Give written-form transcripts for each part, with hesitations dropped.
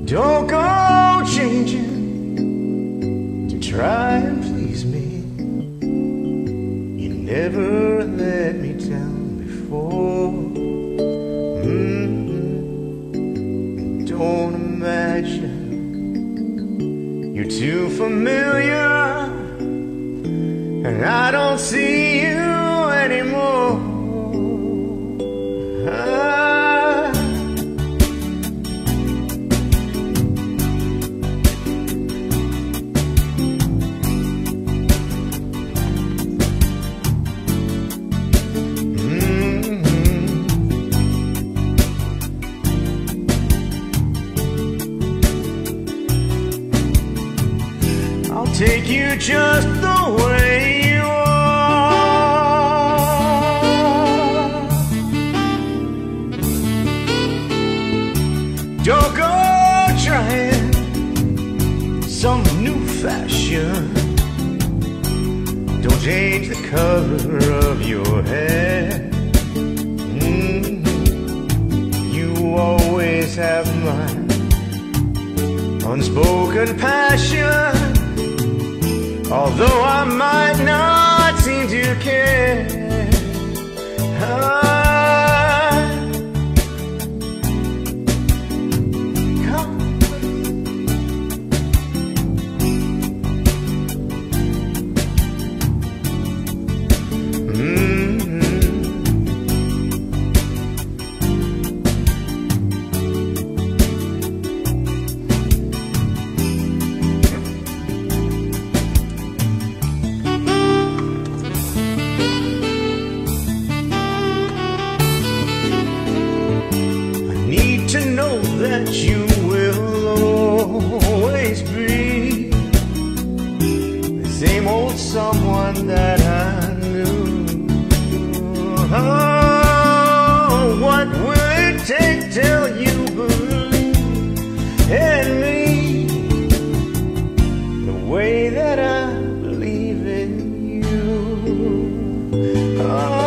Don't go changing to try and please me. You never let me down before. Don't imagine you're too familiar, and I don't see you anymore. I'll take you just the way you are. Don't go trying some new fashion. Don't change the color of your hair. You always have my unspoken passion, although I might not seem to care. Come. To know that you will always be the same old someone that I knew. Oh, what will it take till you believe in me the way that I believe in you? Oh,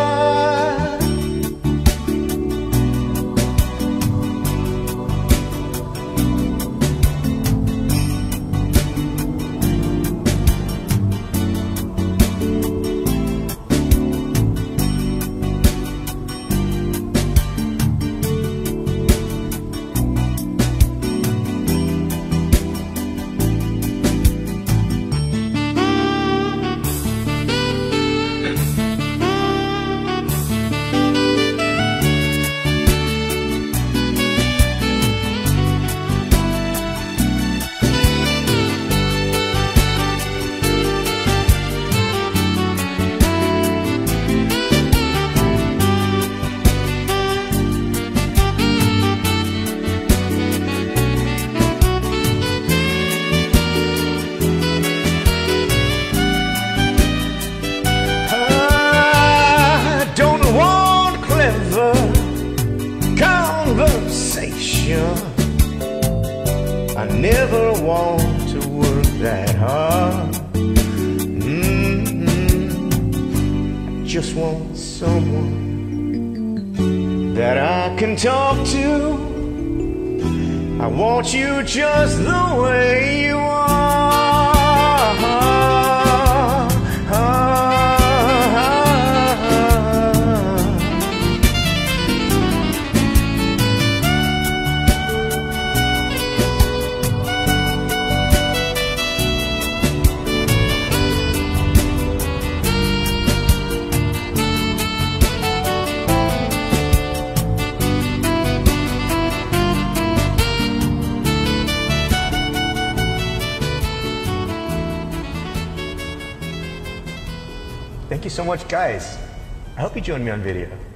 conversation. I never want to work that hard. I just want someone that I can talk to. I want you just the way you are. Thank you so much, guys. I hope you join me on video.